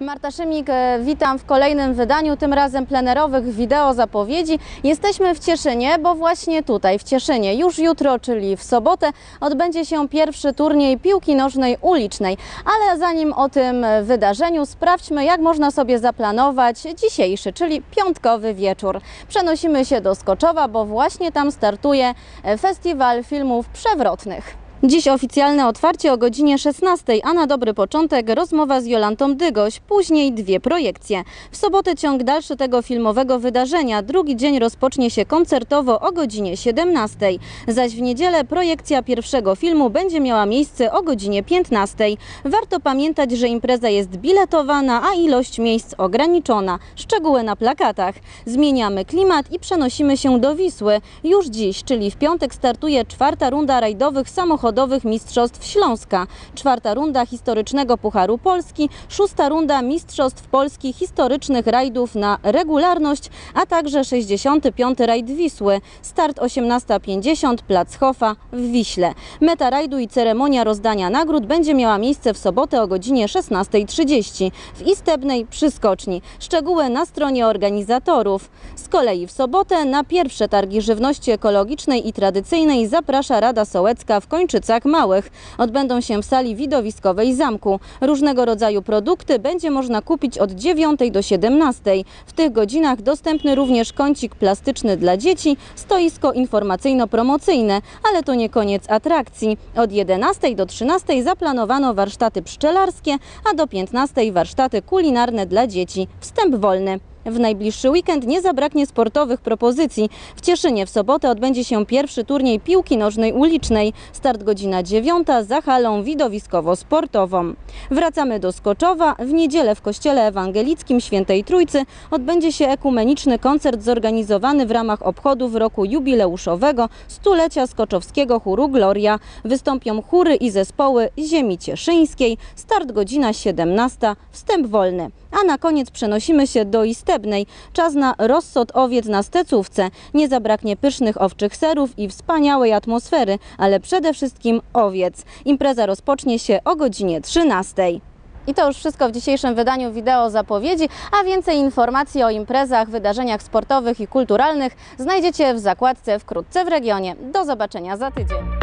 Marta Szymik, witam w kolejnym wydaniu, tym razem plenerowych wideo zapowiedzi. Jesteśmy w Cieszynie, bo właśnie tutaj, w Cieszynie, już jutro, czyli w sobotę, odbędzie się pierwszy turniej piłki nożnej ulicznej. Ale zanim o tym wydarzeniu, sprawdźmy, jak można sobie zaplanować dzisiejszy, czyli piątkowy wieczór. Przenosimy się do Skoczowa, bo właśnie tam startuje festiwal filmów przewrotnych. Dziś oficjalne otwarcie o godzinie 16, a na dobry początek rozmowa z Jolantą Dygoś, później dwie projekcje. W sobotę ciąg dalszy tego filmowego wydarzenia, drugi dzień rozpocznie się koncertowo o godzinie 17, zaś w niedzielę projekcja pierwszego filmu będzie miała miejsce o godzinie 15. Warto pamiętać, że impreza jest biletowana, a ilość miejsc ograniczona. Szczegóły na plakatach. Zmieniamy klimat i przenosimy się do Wisły. Już dziś, czyli w piątek, startuje czwarta runda rajdowych samochodów Mistrzostw Śląska, czwarta runda historycznego Pucharu Polski, szósta runda Mistrzostw Polski historycznych rajdów na regularność, a także 65. rajd Wisły. Start 18:50, Plac Hofa w Wiśle. Meta rajdu i ceremonia rozdania nagród będzie miała miejsce w sobotę o godzinie 16:30 w Istebnej przy Skoczni. Szczegóły na stronie organizatorów. Z kolei w sobotę na pierwsze targi żywności ekologicznej i tradycyjnej zaprasza Rada Sołecka w Kończycach Małych. Odbędą się w sali widowiskowej zamku. Różnego rodzaju produkty będzie można kupić od 9 do 17. W tych godzinach dostępny również kącik plastyczny dla dzieci, stoisko informacyjno-promocyjne, ale to nie koniec atrakcji. Od 11 do 13 zaplanowano warsztaty pszczelarskie, a do 15 warsztaty kulinarne dla dzieci. Wstęp wolny. W najbliższy weekend nie zabraknie sportowych propozycji. W Cieszynie w sobotę odbędzie się pierwszy turniej piłki nożnej ulicznej. Start godzina 9 za halą widowiskowo-sportową. Wracamy do Skoczowa. W niedzielę w Kościele Ewangelickim Świętej Trójcy odbędzie się ekumeniczny koncert zorganizowany w ramach obchodów roku jubileuszowego stulecia skoczowskiego chóru Gloria. Wystąpią chóry i zespoły ziemi cieszyńskiej. Start godzina 17. Wstęp wolny. A na koniec przenosimy się do Istebnej. Czas na rozsąd owiec na Stecówce. Nie zabraknie pysznych owczych serów i wspaniałej atmosfery, ale przede wszystkim owiec. Impreza rozpocznie się o godzinie 13. I to już wszystko w dzisiejszym wydaniu wideo zapowiedzi, a więcej informacji o imprezach, wydarzeniach sportowych i kulturalnych znajdziecie w zakładce Wkrótce w regionie. Do zobaczenia za tydzień.